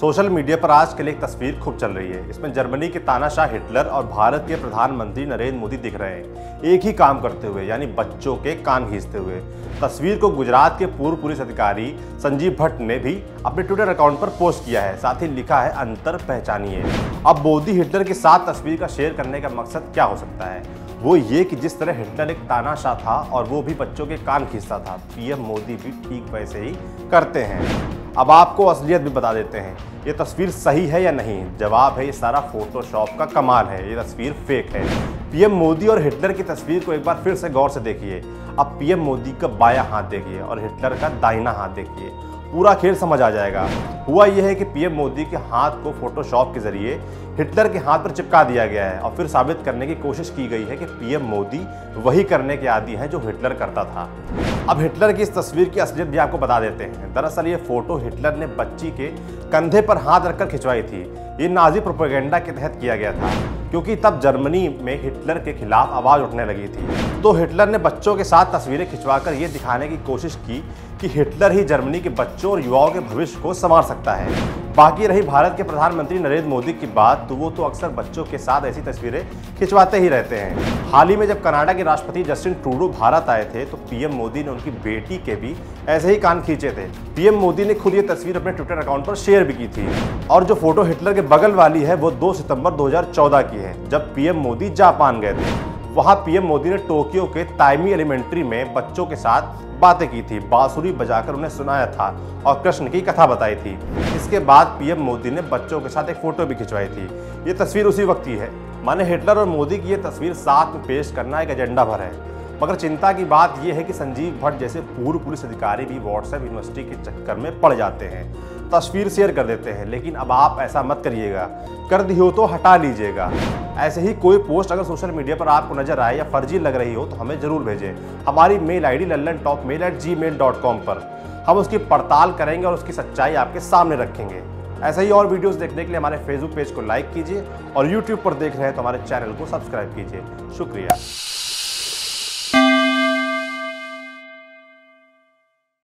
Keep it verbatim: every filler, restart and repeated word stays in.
Social media पर आजकल एक तस्वीर खूब चल रही है। इसमें जर्मनी के तानाशाह हिटलर और भारत के प्रधानमंत्री नरेंद्र मोदी दिख रहे हैं, एक ही काम करते हुए, यानी बच्चों के कान खींचते हुए। तस्वीर को गुजरात के पूर्व पुलिस अधिकारी संजीव भट्ट ने भी अपने ट्विटर अकाउंट पर पोस्ट किया है। साथ ही लिखा है, अंतर पहचानिए। अब मोदी हिटलर के साथ तस्वीर का शेयर करने का मकसद क्या हो सकता है? वो ये कि जिस तरह हिटलर एक तानाशाह था और वो भी बच्चों के कान खींचता था, पीएम मोदी भी ठीक वैसे ही करते हैं। अब आपको असलियत भी बता देते हैं, ये तस्वीर सही है या नहीं। जवाब है, ये सारा फोटोशॉप का कमाल है, ये तस्वीर फेक है। पीएम मोदी और हिटलर की तस्वीर को एक बार फिर से गौर से देखिए। अब पीएम मोदी का बायां हाथ देखिए और हिटलर का दाहिना हाथ देखिए, पूरा खेल समझ आ जाएगा। हुआ यह है कि पीएम मोदी के हाथ को फोटोशॉप के जरिए हिटलर के हाथ पर चिपका दिया गया है और फिर साबित करने की कोशिश की गई है कि पीएम मोदी वही करने के आदी हैं जो हिटलर करता था। अब हिटलर की इस तस्वीर की असलियत भी आपको बता देते हैं। दरअसल ये फोटो हिटलर ने बच्ची के कंधे पर हाथ रखकर खिंचवाई थी। ये नाजी प्रोपेगेंडा के तहत किया गया था, क्योंकि तब जर्मनी में हिटलर के खिलाफ आवाज उठने लगी थी। तो हिटलर ने बच्चों के साथ तस्वीरें खिंचवाकर ये दिखाने की कोशिश की कि हिटलर ही जर्मनी के बच्चों और युवाओं के भविष्य को संवार सकता है। बाकी रही भारत के प्रधानमंत्री नरेंद्र मोदी की बात, तो वो तो अक्सर बच्चों के साथ ऐसी तस्वीरें खिंचवाते ही रहते हैं। हाल ही में जब कनाडा के राष्ट्रपति जस्टिन ट्रूडो भारत आए थे, तो पीएम मोदी ने उनकी बेटी के भी ऐसे ही कान खींचे थे। पीएम मोदी ने खुद ये तस्वीर अपने ट्विटर अकाउंट पर शेयर भी की थी। और जो फोटो हिटलर के बगल वाली है, वो दो सितंबर दो हज़ार चौदह की है, जब पीएम मोदी जापान गए थे। वहां पीएम मोदी ने टोक्यो के ताइमी एलिमेंट्री में बच्चों के साथ बातें की थी, बांसुरी बजाकर उन्हें सुनाया था और कृष्ण की कथा बताई थी। इसके बाद पीएम मोदी ने बच्चों के साथ एक फोटो भी खिंचवाई थी। ये तस्वीर उसी वक्त की है। माने हिटलर और मोदी की ये तस्वीर साथ में पेश करना एक एजेंडा भर है। मगर चिंता की बात यह है कि संजीव भट्ट जैसे पूर्व पुलिस अधिकारी भी व्हाट्सएप यूनिवर्सिटी के चक्कर में पड़ जाते हैं, तस्वीर शेयर कर देते हैं। लेकिन अब आप ऐसा मत करिएगा, कर दी हो तो हटा लीजिएगा। ऐसे ही कोई पोस्ट अगर सोशल मीडिया पर आपको नजर आए या फर्जी लग रही हो, तो हमें जरूर भेजें हमारी mail I D Lallan top mail at Gmail dot com पर। हम उसकी पड़ताल करेंगे और उसकी सच्चाई आपके सामने रखेंगे। ऐसे ही और वीडियोस देखने के लिए हमारे फेसबुक पेज को लाइक कीजिए और यूट्यूब पर देख रहे हैं तो हमारे चैनल को सब्सक्राइब कीजिए। शुक्रिया।